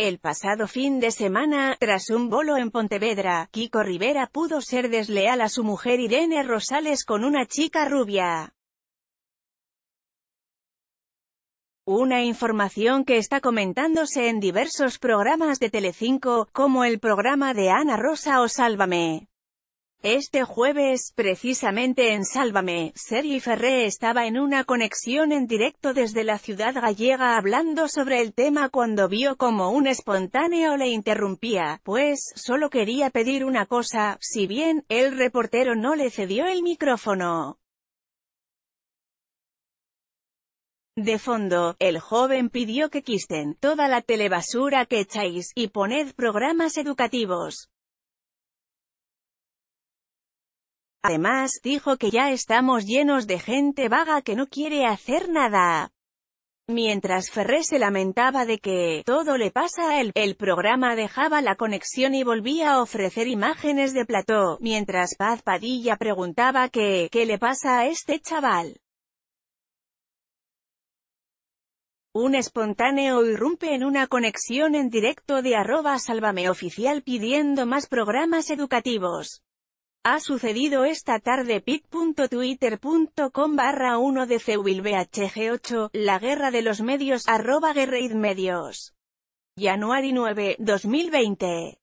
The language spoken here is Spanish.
El pasado fin de semana, tras un bolo en Pontevedra, Kiko Rivera pudo ser desleal a su mujer Irene Rosales con una chica rubia. Una información que está comentándose en diversos programas de Telecinco, como el programa de Ana Rosa o Sálvame. Este jueves, precisamente en Sálvame, Sergi Ferré estaba en una conexión en directo desde la ciudad gallega hablando sobre el tema cuando vio como un espontáneo le interrumpía, pues, solo quería pedir una cosa, si bien, el reportero no le cedió el micrófono. De fondo, el joven pidió que quiten toda la telebasura que echáis, y poned programas educativos. Además, dijo que ya estamos llenos de gente vaga que no quiere hacer nada. Mientras Ferré se lamentaba de que todo le pasa a él, el programa dejaba la conexión y volvía a ofrecer imágenes de plató, mientras Paz Padilla preguntaba ¿qué le pasa a este chaval? Un espontáneo irrumpe en una conexión en directo de @salvameoficial pidiendo más programas educativos. Ha sucedido esta tarde. pic.twitter.com/1dcwilbhg8, la guerra de los medios @guerreidmedios. January 9, 2020.